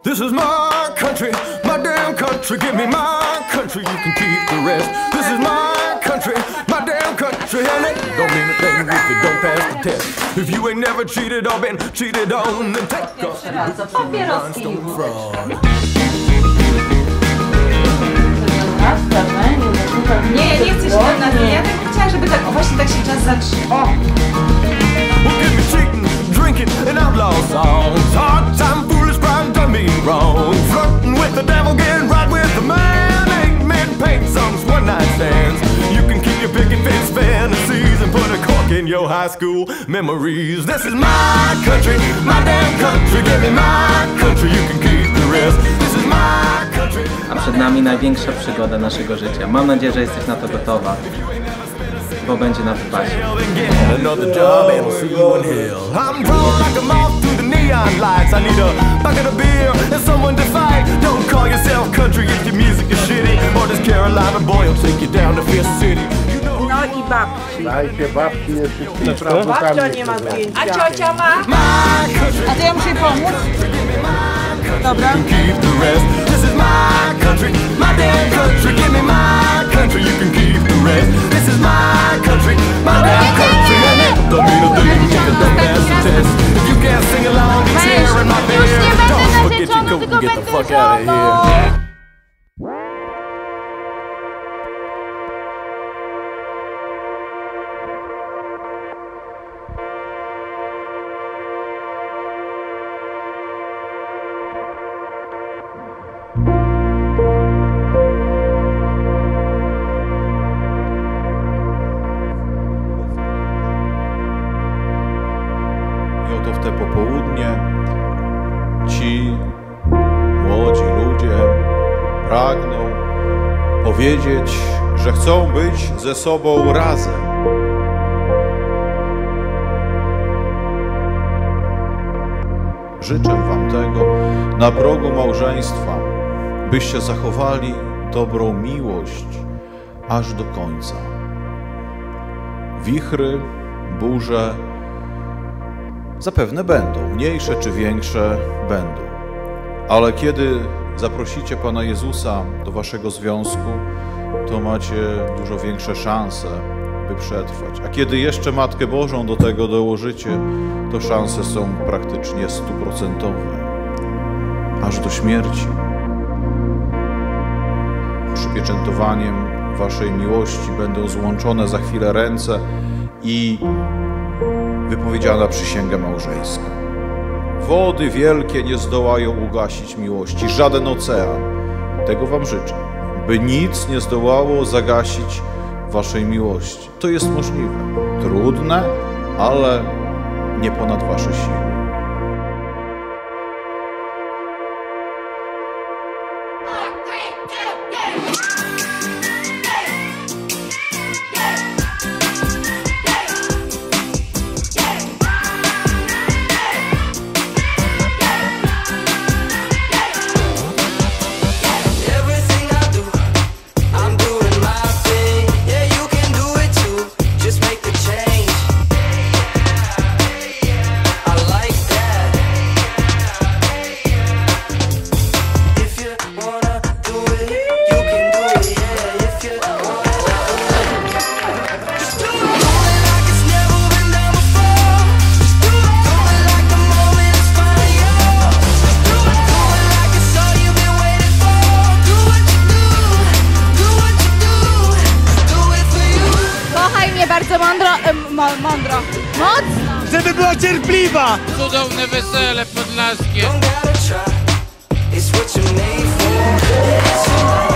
This is my country, my damn country. Give me my country, you can keep the rest. This is my country, my damn country. And it don't mean a thing if you don't pass the test. If you ain't never cheated or been cheated on, then take off your rhinestone frog. Nie, nie chcę się tam nawijać. Ja tak chciałam, żeby tak, właśnie tak się czas zatrzymał. Drinking and outlaw songs, hard time, foolish crime, done me wrong. Flirting with the devil, getting right with the man. Ain't men paint songs, one night stands. You can keep your picket fence fantasies and put a cork in your high school memories. This is my country, my damn country. Give me my country, you can keep the rest. This is my country. A przed nami największa przygoda naszego życia. Mam nadzieję, że jesteś na to gotowa, bo będzie na wypasie. Another job and I'll see you in hell. I'm drawn like a moth through the neon lights. I need a bucket of beer and someone to fight. Don't call yourself country if your music is shitty. Or this Carolina boy will take you down to Fifth City. No i babci. Dajcie babci jeszcze Babcia nie ma zdjęcia. A ciocia ma? A to ja muszę jej pomóc? Dobra. Keep the rest. This is my country, my damn country. Give me my country, you can keep the rest. This is my country, my damn country. And it don't mean a thing if you don't pass the test. If you can't sing along, it's here in my bed. Don't forget your coat and get the fuck out of here. To w te popołudnie ci młodzi ludzie pragną powiedzieć, że chcą być ze sobą razem. Życzę wam tego na progu małżeństwa, byście zachowali dobrą miłość aż do końca. Wichry, burze zapewne będą, mniejsze czy większe będą. Ale kiedy zaprosicie Pana Jezusa do waszego związku, to macie dużo większe szanse, by przetrwać. A kiedy jeszcze Matkę Bożą do tego dołożycie, to szanse są praktycznie 100%. Aż do śmierci. Przypieczętowaniem waszej miłości będą złączone za chwilę ręce i wypowiedziana przysięga małżeńska. Wody wielkie nie zdołają ugasić miłości, żaden ocean. Tego wam życzę, by nic nie zdołało zagasić waszej miłości. To jest możliwe. Trudne, ale nie ponad wasze siły. Bardzo mądro. Mocno! Żeby była cierpliwa! Cudowne wesele podlaskie.